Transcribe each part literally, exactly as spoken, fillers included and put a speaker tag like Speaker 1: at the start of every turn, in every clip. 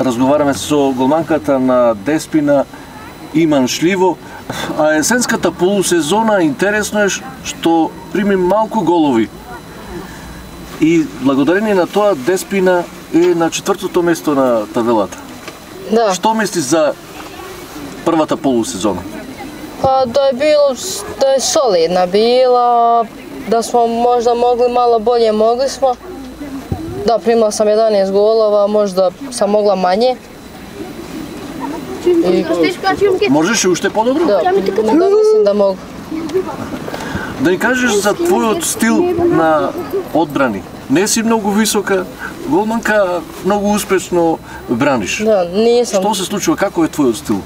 Speaker 1: разговараме со голманката на Деспина Иман Шливо. А есенската полусезона интересно е што прими малку голови. И благодарение на тоа Деспина е на четвртото место на табелата.
Speaker 2: Да.
Speaker 1: Што мисли за првата полусезона?
Speaker 2: Pa da je bilo, da je solidna bila, da smo možda mogli malo bolje, mogli smo. Da, primila sam jedanaest golova, možda sam mogla manje. I,
Speaker 1: Можеше уште подобро?
Speaker 2: da, da mislim da mogu.
Speaker 1: Да ни кажеш за твојот стил на одбрани. Не си многу висока, голманка, многу успешно браниш.
Speaker 2: Da, nisam.
Speaker 1: Што се случува, како е твојот стил?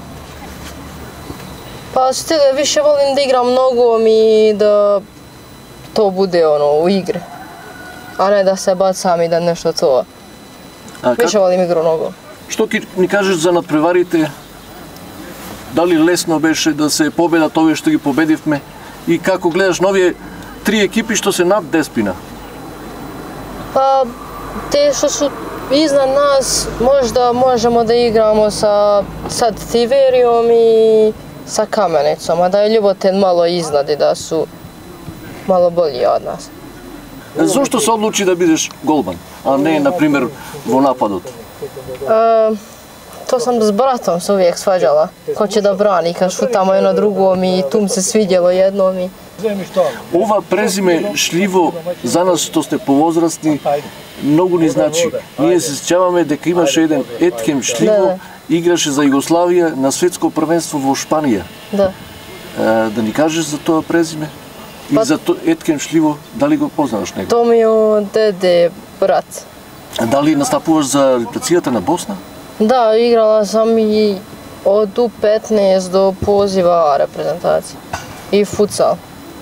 Speaker 2: Pa stil je, više volim da igram nogom i da to bude ono u igri. A ne da se bacam i da nešto to.
Speaker 1: А,
Speaker 2: Više
Speaker 1: как,
Speaker 2: volim igru nogom.
Speaker 1: што ки ни кажеш за надпреварите? Дали лесно беше да се победат овие што ги победивме? И како гледаш новие три екипи што се над Деспина?
Speaker 2: Pa te što su iznad nas, možda možemo da igramo sa sad Tiverijom i sa Kamenicom, a da je Ljuboten malo iznad i da su malo bolji od nas.
Speaker 1: Зошто се одлучи да бидеш голман, а не, на пример, во нападот?
Speaker 2: E, to sam s bratom se uvijek svađala, ko će da brani, kad šutamo jedno drugom i tu mi se svidjelo jednom i...
Speaker 1: Ова презиме Шливо, за нас што сте повозрастни, многу ни значи. Ние се сеќаваме дека имаше еден Етхем Шливо, играше за Југославија на светско првенство во Шпанија.
Speaker 2: Da.
Speaker 1: Е, да ни кажеш за тоа презиме? И
Speaker 2: Па-
Speaker 1: за то, Етхем Шливо, дали го познаваш него?
Speaker 2: To mi je od dede brat.
Speaker 1: А дали настапуваш за репрезентацијата на Босна?
Speaker 2: Da, igrala sam i od U petnaest do poziva reprezentacije. I futsal.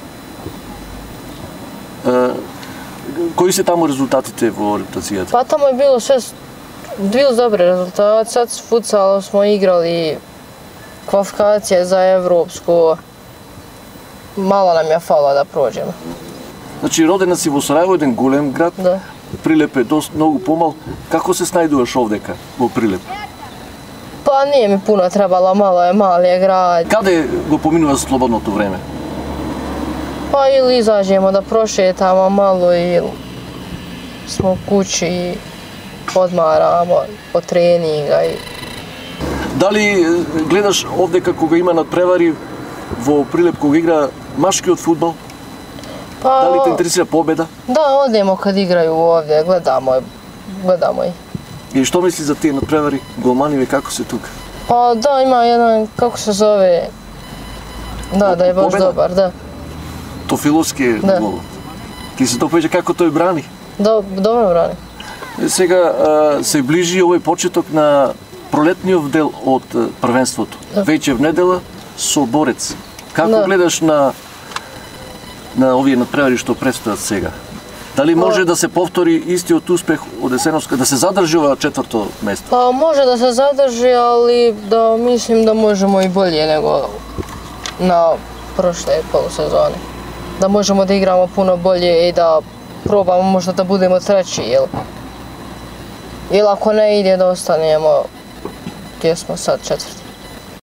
Speaker 1: Е, кои се таму резултатите во репрезентацијата?
Speaker 2: Pa tamo je bilo sve, bili dobri rezultati. Sad s futsalom smo igrali kvalifikacije za evropsko. Malo nam je falo da prođemo.
Speaker 1: Значи, родена си во Сараево, еден голем град,
Speaker 2: Da.
Speaker 1: Прилеп е доста многу помал. Како се снајдуваш овдека во Прилеп?
Speaker 2: Pa nije mi puno trebalo, malo je mali je grad.
Speaker 1: Каде го поминуваш слободното време?
Speaker 2: Pa ili izađemo da prošetamo malo ili smo kući i odmaramo od treninga i...
Speaker 1: Дали е, гледаш овдека кога има надпревари во Прилеп кога игра машкиот фудбал?
Speaker 2: Pa,
Speaker 1: Дали те интересира победа?
Speaker 2: da, odemo kad igraju ovdje, gledamo, gledamo ih.
Speaker 1: И што мисли за тие надпревари? Голманиве како се тука?
Speaker 2: Pa da, ima jedan, kako se zove, da, da je baš
Speaker 1: Pobeda?
Speaker 2: dobar, da.
Speaker 1: Тофиловски е
Speaker 2: Да.
Speaker 1: голот. Ти се допаѓа како тој брани.
Speaker 2: Do, dobro brani.
Speaker 1: Е, Сега а, се ближи овој почеток на пролетниот дел од а, првенството.
Speaker 2: Да.
Speaker 1: Веќе в недела со Борец. Како
Speaker 2: Да.
Speaker 1: гледаш на на овие надпревари што предстојат сега? Дали може да се повтори истиот успех од есеновска, да се задржи ова четврто место?
Speaker 2: Pa može da se zadrži, ali da mislim da možemo i bolje nego na prošle polusezone. Da možemo da igramo puno bolje i da probamo možda da budemo treći, ili... Ili ako ne ide da ostanemo gdje smo sad četvrti.